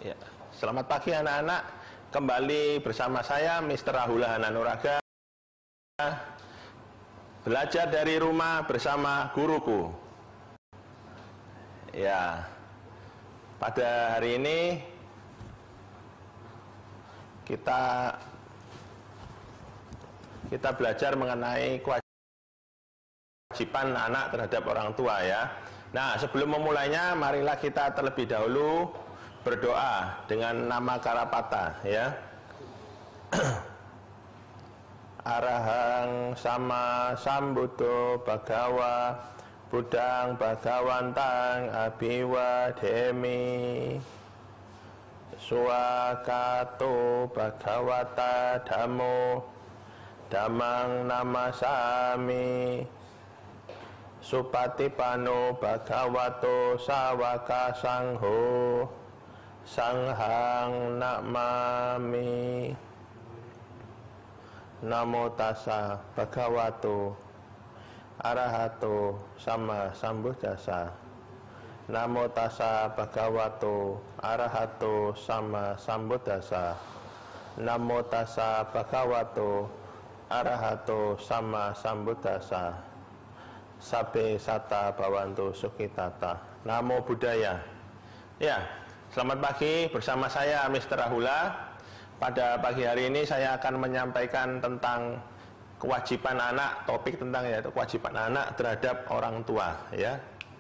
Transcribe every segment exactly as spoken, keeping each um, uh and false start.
Ya. Selamat pagi anak-anak, kembali bersama saya Mister Rahula Hananuraga, belajar dari rumah bersama guruku. Ya, pada hari ini kita kita belajar mengenai kewajiban anak terhadap orang tua ya. Nah, sebelum memulainya, marilah kita terlebih dahulu berdoa dengan nama Karapata ya. Arahang sama sambuddho bhagawa buddhang bhagawantang abiwa demi suwakato bhagawata dhammo dhammang namasami supatipano bhagavato sawaka sangho sanghang namami. Namo tassa bhagavato arahato sama sambuddhassa. Namo tassa bhagavato arahato sama sambuddhassa. Namo tassa bhagavato arahato sama sambuddhassa. Sabbe sata bhavantu sukhitata. Namo Buddhaya. Ya, selamat pagi bersama saya Mister Rahula. Pada pagi hari ini saya akan menyampaikan tentang kewajiban anak, topik tentang yaitu kewajiban anak terhadap orang tua ya.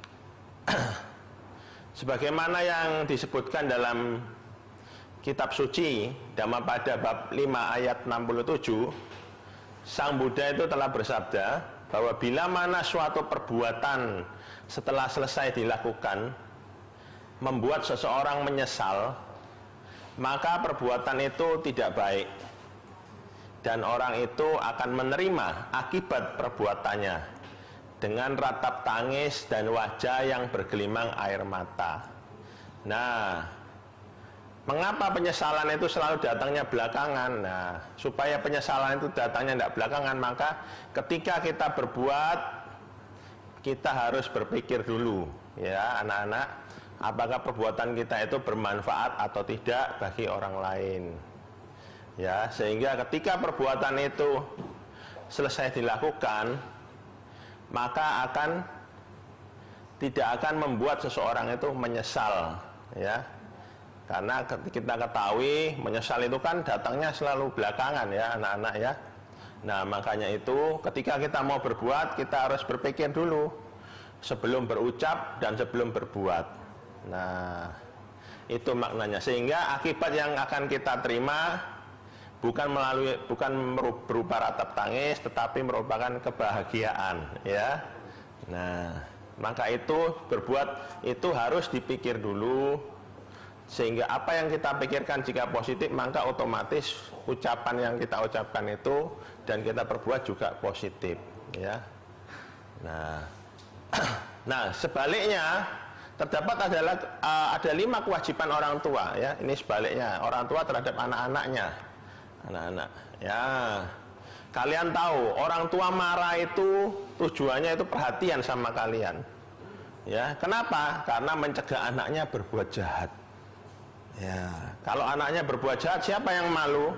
Sebagaimana yang disebutkan dalam kitab suci Dhammapada bab lima ayat enam puluh tujuh, Sang Buddha itu telah bersabda bahwa bila mana suatu perbuatan setelah selesai dilakukan membuat seseorang menyesal, maka perbuatan itu tidak baik dan orang itu akan menerima akibat perbuatannya dengan ratap tangis dan wajah yang bergelimang air mata. Nah, mengapa penyesalan itu selalu datangnya belakangan? Nah, supaya penyesalan itu datangnya tidak belakangan, maka ketika kita berbuat, kita harus berpikir dulu ya anak-anak, apakah perbuatan kita itu bermanfaat atau tidak bagi orang lain ya, sehingga ketika perbuatan itu selesai dilakukan, maka akan tidak akan membuat seseorang itu menyesal ya, karena kita ketahui menyesal itu kan datangnya selalu belakangan ya anak-anak ya. Nah, makanya itu ketika kita mau berbuat, kita harus berpikir dulu sebelum berucap dan sebelum berbuat. Nah, itu maknanya, sehingga akibat yang akan kita terima bukan melalui bukan berupa ratap tangis, tetapi merupakan kebahagiaan ya. Nah, maka itu berbuat itu harus dipikir dulu, sehingga apa yang kita pikirkan jika positif, maka otomatis ucapan yang kita ucapkan itu dan kita perbuat juga positif ya. Nah, nah sebaliknya terdapat adalah uh, ada lima kewajiban orang tua ya. Ini sebaliknya, orang tua terhadap anak-anaknya. Anak-anak ya, kalian tahu orang tua marah itu tujuannya itu perhatian sama kalian ya. Kenapa? Karena mencegah anaknya berbuat jahat ya. Kalau anaknya berbuat jahat, siapa yang malu?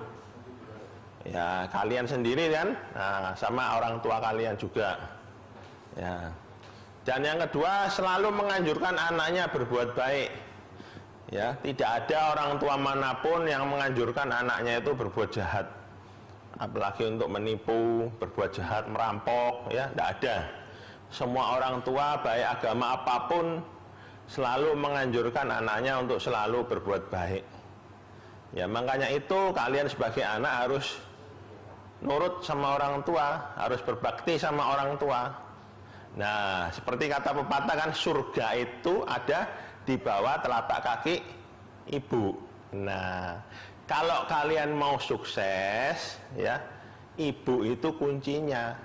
Ya kalian sendiri kan. Nah, sama orang tua kalian juga ya. Dan yang kedua, selalu menganjurkan anaknya berbuat baik ya. Tidak ada orang tua manapun yang menganjurkan anaknya itu berbuat jahat, apalagi untuk menipu, berbuat jahat, merampok ya, tidak ada. Semua orang tua baik agama apapun selalu menganjurkan anaknya untuk selalu berbuat baik ya. Makanya itu kalian sebagai anak harus nurut sama orang tua, harus berbakti sama orang tua. Nah, seperti kata pepatah kan, surga itu ada di bawah telapak kaki ibu. Nah, kalau kalian mau sukses ya, ibu itu kuncinya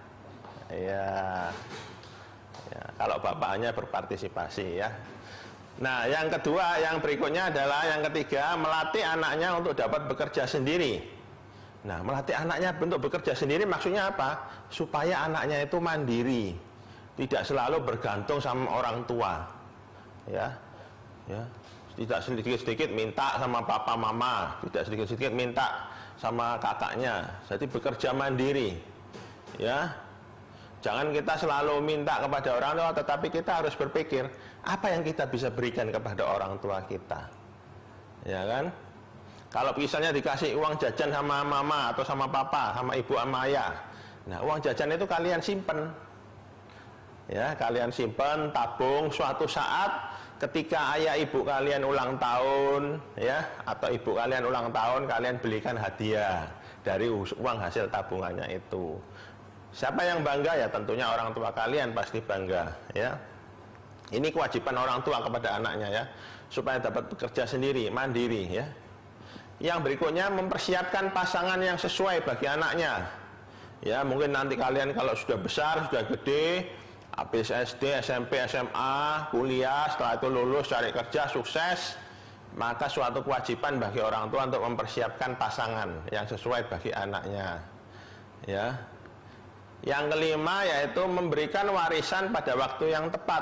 ya, ya kalau bapaknya berpartisipasi ya. Nah, yang kedua, yang berikutnya adalah yang ketiga, melatih anaknya untuk dapat bekerja sendiri. Nah, melatih anaknya untuk bekerja sendiri maksudnya apa? Supaya anaknya itu mandiri, tidak selalu bergantung sama orang tua ya. Ya, tidak sedikit-sedikit minta sama papa mama, tidak sedikit-sedikit minta sama kakaknya. Jadi bekerja mandiri, ya. Jangan kita selalu minta kepada orang tua, tetapi kita harus berpikir apa yang kita bisa berikan kepada orang tua kita, ya kan? Kalau misalnya dikasih uang jajan sama mama atau sama papa, sama ibu sama ayah, nah uang jajan itu kalian simpen, ya, kalian simpen, tabung. Suatu saat ketika ayah ibu kalian ulang tahun, ya, atau ibu kalian ulang tahun, kalian belikan hadiah dari uang hasil tabungannya itu. Siapa yang bangga? Ya tentunya orang tua kalian pasti bangga, ya. Ini kewajiban orang tua kepada anaknya, ya, supaya dapat bekerja sendiri, mandiri, ya. Yang berikutnya, mempersiapkan pasangan yang sesuai bagi anaknya. Ya, mungkin nanti kalian kalau sudah besar, sudah gede, habis S D, S M P, S M A, kuliah, setelah itu lulus, cari kerja, sukses, maka suatu kewajiban bagi orang tua untuk mempersiapkan pasangan yang sesuai bagi anaknya, ya. Yang kelima yaitu memberikan warisan pada waktu yang tepat.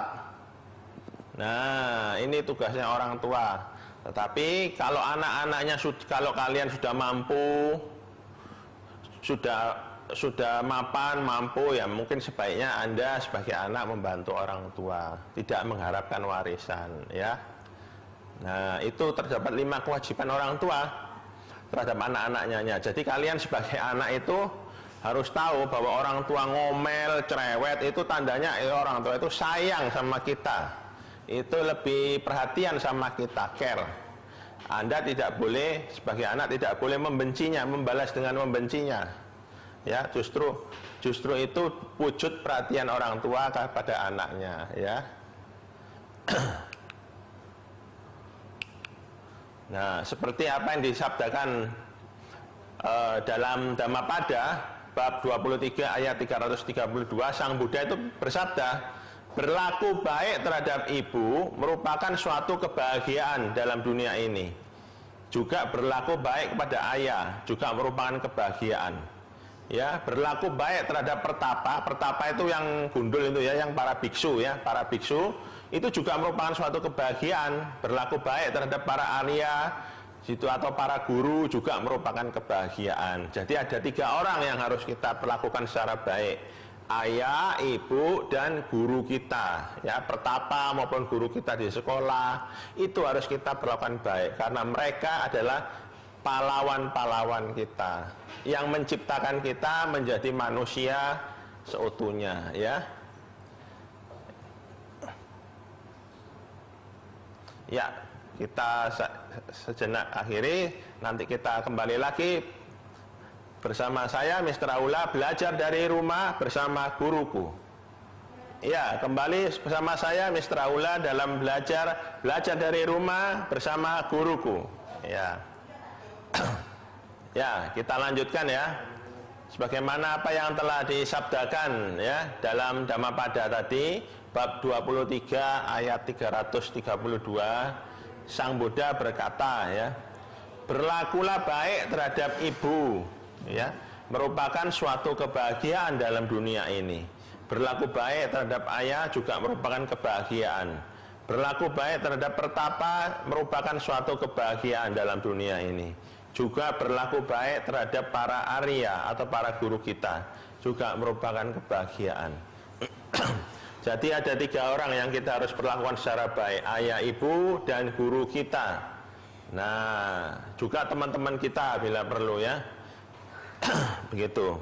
Nah, ini tugasnya orang tua. Tetapi kalau anak-anaknya, kalau kalian sudah mampu, sudah sudah mapan, mampu, ya mungkin sebaiknya Anda sebagai anak membantu orang tua, tidak mengharapkan warisan, ya. Nah, itu terdapat lima kewajiban orang tua terhadap anak-anaknya. Jadi kalian sebagai anak itu harus tahu bahwa orang tua ngomel, cerewet, itu tandanya eh, orang tua itu sayang sama kita, itu lebih perhatian sama kita, care. Anda tidak boleh, sebagai anak tidak boleh membencinya, membalas dengan membencinya, ya. Justru justru itu wujud perhatian orang tua kepada anaknya, ya. Nah, seperti apa yang disabdakan uh, dalam Dhammapada bab dua puluh tiga ayat tiga ratus tiga puluh dua, Sang Buddha itu bersabda, berlaku baik terhadap ibu merupakan suatu kebahagiaan dalam dunia ini. Juga berlaku baik kepada ayah juga merupakan kebahagiaan. Ya, berlaku baik terhadap pertapa, pertapa itu yang gundul itu, ya, yang para biksu, ya, para biksu itu juga merupakan suatu kebahagiaan. Berlaku baik terhadap para arya situ atau para guru juga merupakan kebahagiaan. Jadi ada tiga orang yang harus kita perlakukan secara baik: ayah, ibu, dan guru kita, ya, pertapa maupun guru kita di sekolah itu harus kita perlakukan baik, karena mereka adalah pahlawan-pahlawan kita yang menciptakan kita menjadi manusia seutuhnya, ya. Ya, kita sejenak akhiri, nanti kita kembali lagi bersama saya Mister Aula, belajar dari rumah bersama guruku. Ya, kembali bersama saya Mister Aula dalam belajar belajar dari rumah bersama guruku. Ya. Ya, kita lanjutkan, ya. Sebagaimana apa yang telah disabdakan, ya, dalam Dhammapada tadi bab dua puluh tiga ayat tiga ratus tiga puluh dua, Sang Buddha berkata, ya, berlakulah baik terhadap ibu, ya, merupakan suatu kebahagiaan dalam dunia ini. Berlaku baik terhadap ayah juga merupakan kebahagiaan. Berlaku baik terhadap pertapa merupakan suatu kebahagiaan dalam dunia ini. Juga berlaku baik terhadap para arya atau para guru kita juga merupakan kebahagiaan. Jadi ada tiga orang yang kita harus perlakukan secara baik: ayah, ibu, dan guru kita. Nah, juga teman-teman kita bila perlu, ya. Begitu.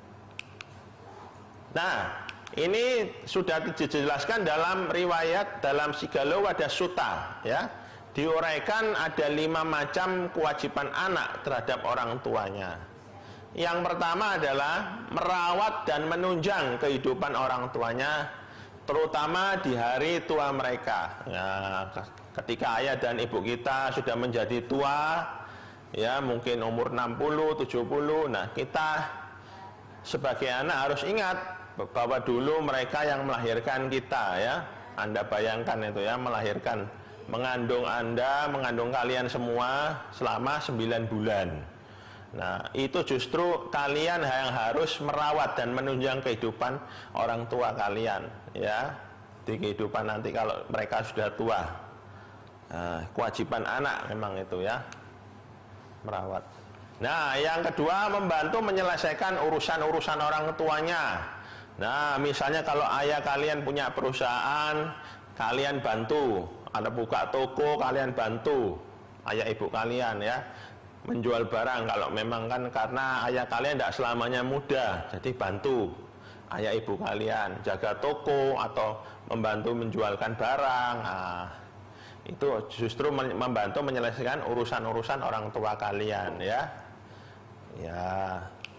Nah, ini sudah dijelaskan dalam riwayat dalam Sigallowada Sutta, ya. Diuraikan ada lima macam kewajiban anak terhadap orang tuanya. Yang pertama adalah merawat dan menunjang kehidupan orang tuanya, terutama di hari tua mereka. Ya, ketika ayah dan ibu kita sudah menjadi tua, ya, mungkin umur enam puluh, tujuh puluh, nah kita sebagai anak harus ingat bahwa dulu mereka yang melahirkan kita, ya. Anda bayangkan itu, ya, melahirkan, mengandung Anda, mengandung kalian semua selama sembilan bulan. Nah, itu justru kalian yang harus merawat dan menunjang kehidupan orang tua kalian, ya, di kehidupan nanti kalau mereka sudah tua. Nah, kewajiban anak memang itu ya, merawat. Nah, yang kedua, membantu menyelesaikan urusan-urusan orang tuanya. Nah, misalnya kalau ayah kalian punya perusahaan, kalian bantu. Ada buka toko, kalian bantu ayah ibu kalian ya, menjual barang. Kalau memang kan karena ayah kalian tidak selamanya muda, jadi bantu ayah ibu kalian jaga toko atau membantu menjualkan barang. Nah, itu justru membantu menyelesaikan urusan-urusan orang tua kalian ya. Ya.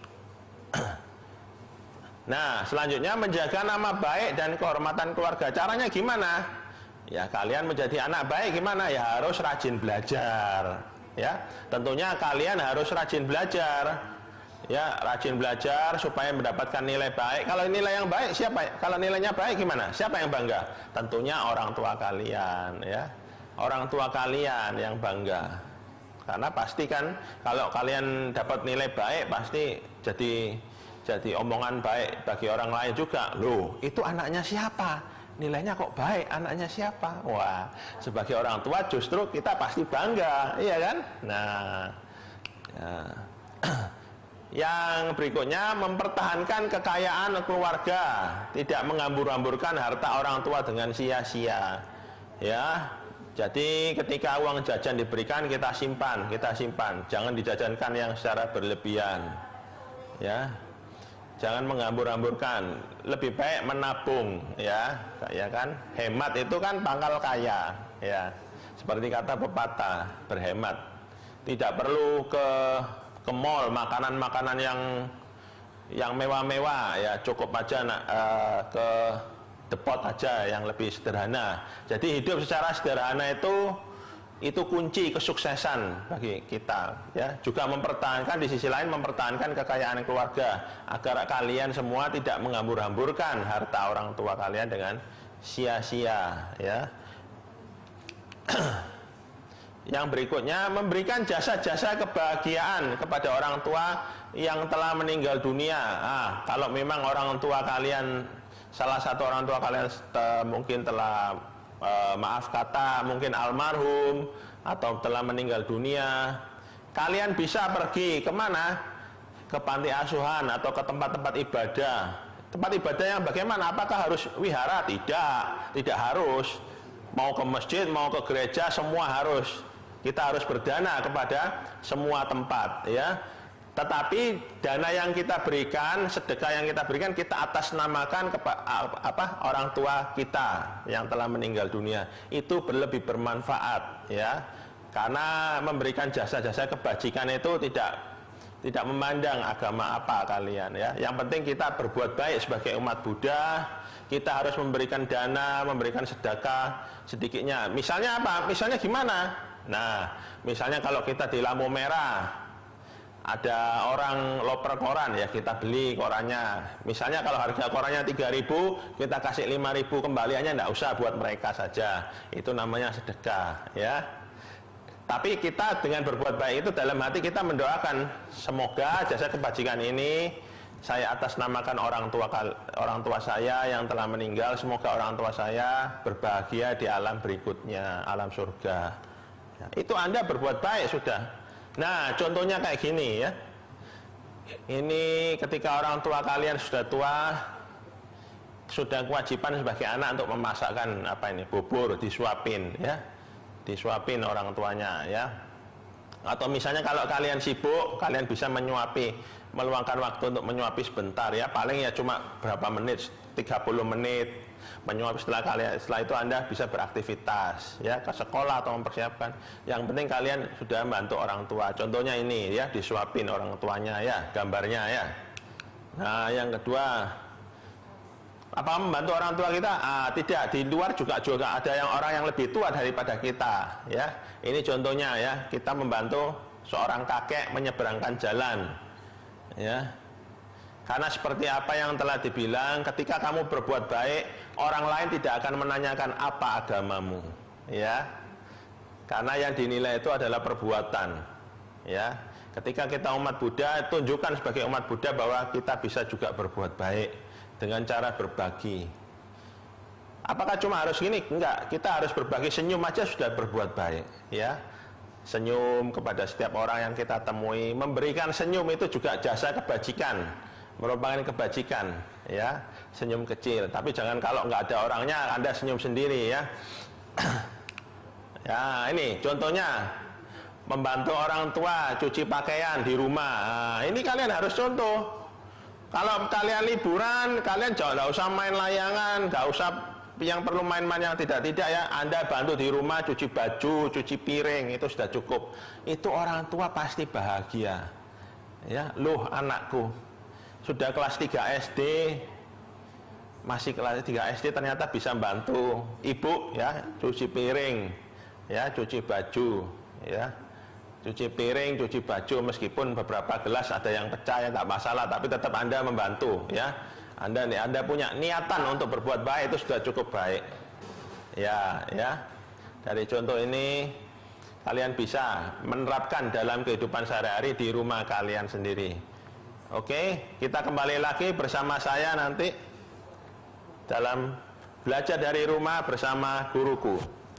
Nah, selanjutnya menjaga nama baik dan kehormatan keluarga. Caranya gimana? Ya, kalian menjadi anak baik gimana? Ya harus rajin belajar. Ya, tentunya kalian harus rajin belajar. Ya, rajin belajar supaya mendapatkan nilai baik. Kalau nilai yang baik siapa? Kalau nilainya baik gimana? Siapa yang bangga? Tentunya orang tua kalian ya. Orang tua kalian yang bangga. Karena pasti kan kalau kalian dapat nilai baik pasti jadi jadi omongan baik bagi orang lain juga. Loh, itu anaknya siapa? Nilainya kok baik, anaknya siapa? Wah, sebagai orang tua justru kita pasti bangga, iya kan? Nah, ya. Yang berikutnya, mempertahankan kekayaan keluarga, tidak menghambur-hamburkan harta orang tua dengan sia-sia. Ya, jadi ketika uang jajan diberikan kita simpan, kita simpan, jangan dijajankan yang secara berlebihan. Ya, jangan menghambur-hamburkan, lebih baik menabung, ya, ya kan? Hemat itu kan pangkal kaya, ya. Seperti kata pepatah, berhemat. Tidak perlu ke ke mall makanan-makanan yang yang mewah-mewah, ya, cukup aja uh, ke depot aja yang lebih sederhana. Jadi hidup secara sederhana itu itu kunci kesuksesan bagi kita ya. Juga mempertahankan, di sisi lain mempertahankan kekayaan keluarga agar kalian semua tidak menghambur-hamburkan harta orang tua kalian dengan sia-sia ya. Yang berikutnya, memberikan jasa-jasa kebahagiaan kepada orang tua yang telah meninggal dunia. Ah, kalau memang orang tua kalian, salah satu orang tua kalian te, mungkin telah Uh, maaf kata mungkin almarhum atau telah meninggal dunia, kalian bisa pergi kemana? Ke panti asuhan atau ke tempat-tempat ibadah. Tempat ibadah yang bagaimana? Apakah harus wihara? Tidak, tidak harus. Mau ke masjid, mau ke gereja, semua harus. Kita harus berdana kepada semua tempat ya. Tetapi dana yang kita berikan, sedekah yang kita berikan, kita atasnamakan kepada apa orang tua kita yang telah meninggal dunia. Itu lebih bermanfaat ya. Karena memberikan jasa-jasa kebajikan itu tidak tidak memandang agama apa kalian ya. Yang penting kita berbuat baik sebagai umat Buddha. Kita harus memberikan dana, memberikan sedekah sedikitnya. Misalnya apa? Misalnya gimana? Nah, misalnya kalau kita di lampu merah, ada orang loper koran ya, kita beli korannya. Misalnya kalau harga korannya tiga ribu, kita kasih lima ribu, kembaliannya enggak usah, buat mereka saja. Itu namanya sedekah ya. Tapi kita dengan berbuat baik itu dalam hati kita mendoakan, semoga jasa kebajikan ini saya atasnamakan orang tua orang tua saya yang telah meninggal, semoga orang tua saya berbahagia di alam berikutnya, alam surga ya. Itu Anda berbuat baik sudah. Nah, contohnya kayak gini ya. Ini ketika orang tua kalian sudah tua, sudah kewajiban sebagai anak untuk memasakkan apa ini, bubur, disuapin ya. Disuapin orang tuanya ya. Atau misalnya kalau kalian sibuk, kalian bisa menyuapi, meluangkan waktu untuk menyuapi sebentar ya. Paling ya cuma berapa menit, tiga puluh menit. Menyuap setelah kalian, setelah itu Anda bisa beraktivitas ya, ke sekolah atau mempersiapkan. Yang penting kalian sudah membantu orang tua. Contohnya ini ya, disuapin orang tuanya ya, gambarnya ya. Nah, yang kedua, apa membantu orang tua kita? Ah, tidak, di luar juga juga ada yang orang yang lebih tua daripada kita ya. Ini contohnya ya, kita membantu seorang kakek menyeberangkan jalan ya. Karena seperti apa yang telah dibilang, ketika kamu berbuat baik, orang lain tidak akan menanyakan apa agamamu, ya. Karena yang dinilai itu adalah perbuatan, ya. Ketika kita umat Buddha, tunjukkan sebagai umat Buddha bahwa kita bisa juga berbuat baik dengan cara berbagi. Apakah cuma harus gini? Enggak, kita harus berbagi senyum aja sudah berbuat baik, ya. Senyum kepada setiap orang yang kita temui, memberikan senyum itu juga jasa kebajikan, merupakan kebajikan, ya. Senyum kecil, tapi jangan kalau nggak ada orangnya Anda senyum sendiri, ya. Ya, ini contohnya membantu orang tua cuci pakaian di rumah. Nah, ini kalian harus contoh. Kalau kalian liburan, kalian jangan usah main layangan, nggak usah yang perlu main-main yang tidak-tidak, ya. Anda bantu di rumah cuci baju, cuci piring, itu sudah cukup. Itu orang tua pasti bahagia. Ya, loh anakku sudah kelas tiga S D, masih kelas tiga S D ternyata bisa bantu ibu, ya, cuci piring, ya, cuci baju, ya. Cuci piring, cuci baju, meskipun beberapa gelas ada yang pecah, ya tak masalah, tapi tetap Anda membantu, ya. Anda Anda punya niatan untuk berbuat baik, itu sudah cukup baik. Ya, ya. Dari contoh ini kalian bisa menerapkan dalam kehidupan sehari-hari di rumah kalian sendiri. Oke, kita kembali lagi bersama saya nanti dalam belajar dari rumah bersama guruku.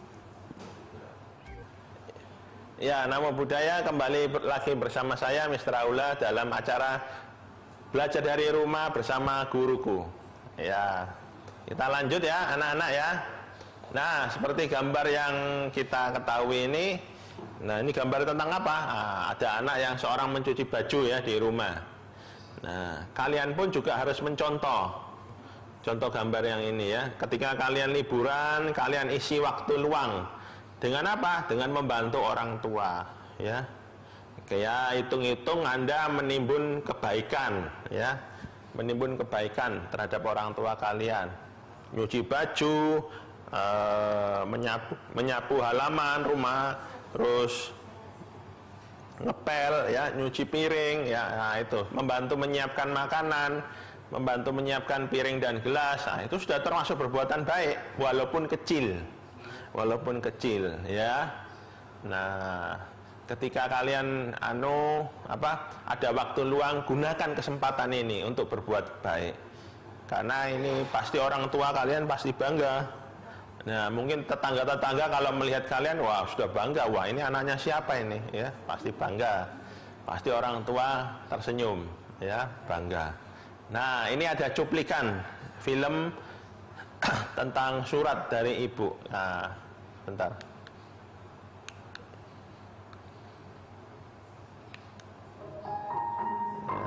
Ya, Namo Buddhaya, kembali lagi bersama saya Mister Aula dalam acara belajar dari rumah bersama guruku. Ya, kita lanjut ya anak-anak ya. Nah, seperti gambar yang kita ketahui ini, nah ini gambar tentang apa? Nah, ada anak yang seorang mencuci baju ya di rumah. Nah, kalian pun juga harus mencontoh contoh gambar yang ini ya. Ketika kalian liburan, kalian isi waktu luang dengan apa? Dengan membantu orang tua, ya. Kayak hitung-hitung Anda menimbun kebaikan, ya. Menimbun kebaikan terhadap orang tua kalian. Nyuci baju, eh, menyapu, menyapu halaman rumah, terus ngepel, ya, nyuci piring, ya. Nah, itu membantu menyiapkan makanan, membantu menyiapkan piring dan gelas. Nah, itu sudah termasuk perbuatan baik walaupun kecil. Walaupun kecil, ya. Nah, ketika kalian anu apa ada waktu luang, gunakan kesempatan ini untuk berbuat baik, karena ini pasti orang tua kalian pasti bangga. Nah, mungkin tetangga-tetangga kalau melihat kalian, wah sudah bangga, wah ini anaknya siapa ini, ya, pasti bangga, pasti orang tua tersenyum, ya, bangga. Nah, ini ada cuplikan film tentang surat dari ibu. Nah, bentar. Ya.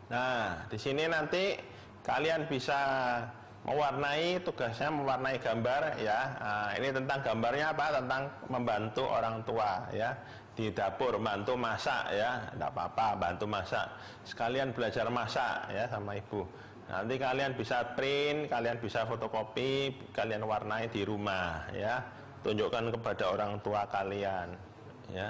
Nah, di sini nanti kalian bisa mewarnai, tugasnya mewarnai gambar ya. Nah, ini tentang gambarnya apa? Tentang membantu orang tua ya di dapur, bantu masak ya. Tidak apa-apa, bantu masak. Sekalian belajar masak ya sama ibu. Nanti kalian bisa print, kalian bisa fotokopi, kalian warnai di rumah ya. Tunjukkan kepada orang tua kalian ya.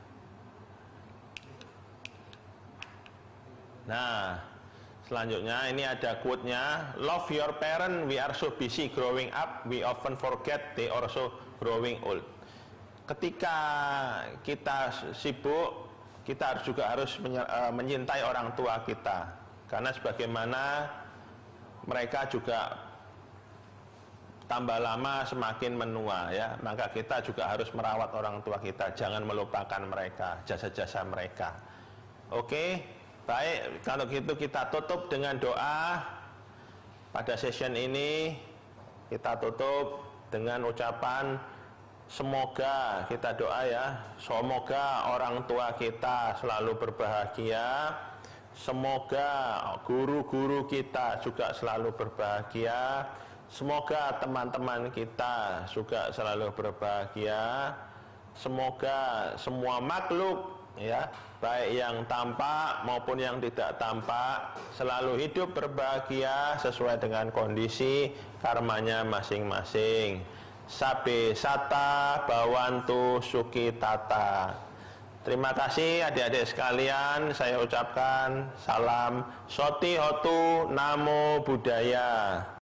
Nah, selanjutnya ini ada quote-nya, love your parent, we are so busy growing up, we often forget they are also growing old. Ketika kita sibuk, kita juga harus menyintai orang tua kita, karena sebagaimana mereka juga tambah lama semakin menua ya, maka kita juga harus merawat orang tua kita, jangan melupakan mereka, jasa-jasa mereka. Oke, baik, kalau gitu kita tutup dengan doa pada session ini. Kita tutup dengan ucapan semoga, kita doa ya, semoga orang tua kita selalu berbahagia, semoga guru-guru kita juga selalu berbahagia, semoga teman-teman kita juga selalu berbahagia, semoga semua makhluk ya, baik yang tampak maupun yang tidak tampak, selalu hidup berbahagia sesuai dengan kondisi karmanya masing-masing. Sabe sata bawantu suki tata. Terima kasih adik-adik sekalian, saya ucapkan salam soti hotu namo buddhaya.